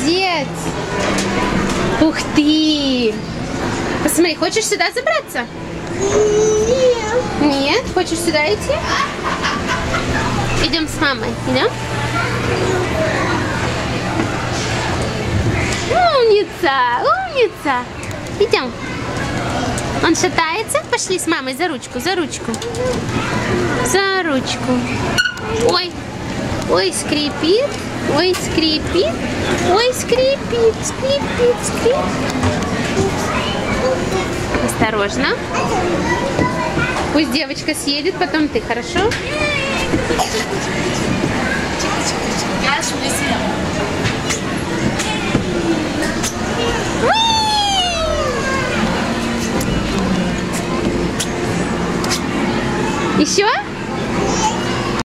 Молодец. Ух ты. Посмотри, хочешь сюда забраться? Нет. Хочешь сюда идти? Идем с мамой. Идем? Умница, умница. Идем. Он шатается? Пошли с мамой за ручку, за ручку. За ручку. Ой, ой, скрипит. Ой, скрипит. Ой, скрипит, скрипит, скрипит. Осторожно. Пусть девочка съедет, потом ты, хорошо?